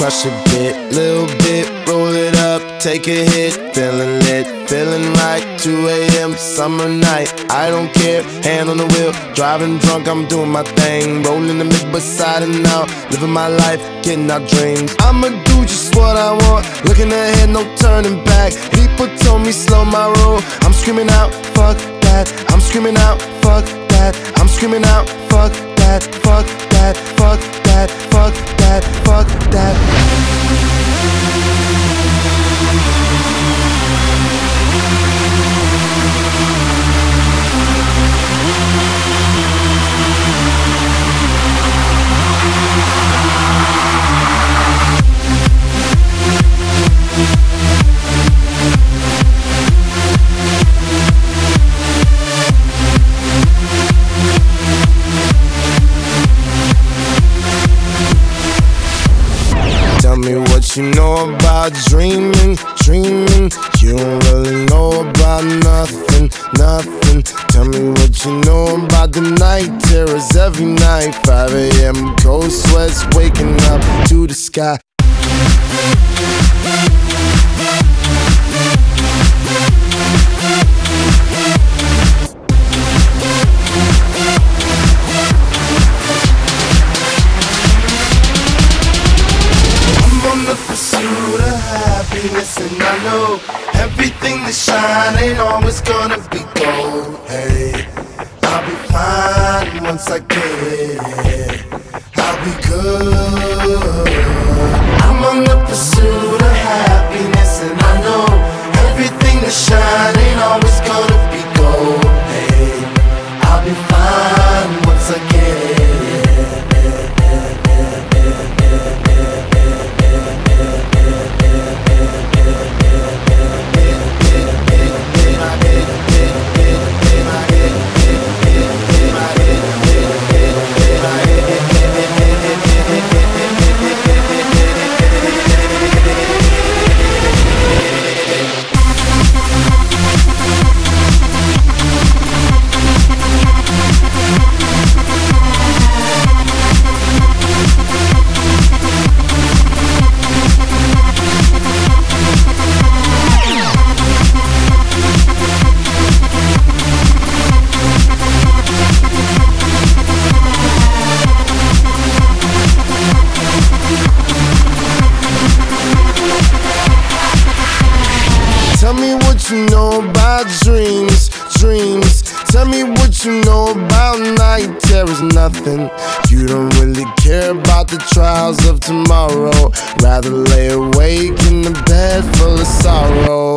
Crush a bit, little bit, roll it up, take a hit. Feeling lit, feeling right, 2 a.m. summer night. I don't care, hand on the wheel, driving drunk, I'm doing my thing. Rolling the mid beside and out, living my life, getting our dreams. I'ma do just what I want, looking ahead, no turning back. People told me slow my roll, I'm screaming out, fuck that. I'm screaming out, fuck that. I'm screaming out, fuck that, fuck that, fuck that, fuck that, fuck that. Tell me what you know about dreaming, dreaming. You don't really know about nothing, nothing. Tell me what you know about the night terrors every night. 5 a.m. cold sweats, waking up to the sky. Pursuit of happiness, and I know everything that shine ain't always gonna be gold. Hey, I'll be fine once I get it. I'll be good. I'm on the pursuit of happiness, and I know everything that shine ain't always gonna be gold. Hey, I'll be fine once I get it. Tell me what you know about dreams, dreams. Tell me what you know about night terrors, nothing. You don't really care about the trials of tomorrow. Rather lay awake in the bed full of sorrow.